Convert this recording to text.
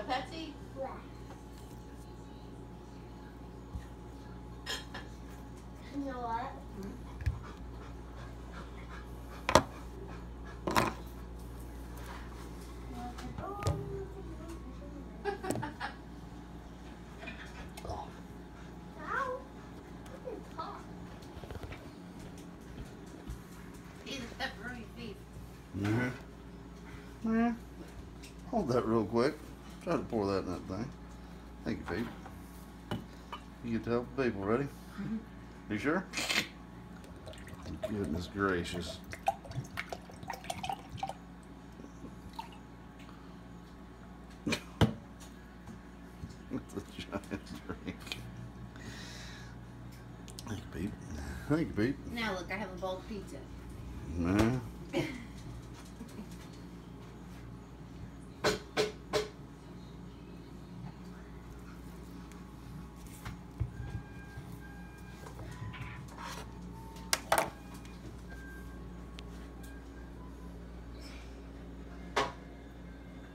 Pepsi? Yeah. You know what? Eat a pepperoni beef. Yeah. Hold that real quick. Try to pour that in that thing. Thank you, Pete. You get to help the people. Ready? You sure? Goodness gracious. It's a giant drink. Thank you, Pete. Thank you, Pete. Now look, I have a bowl of pizza. Nah.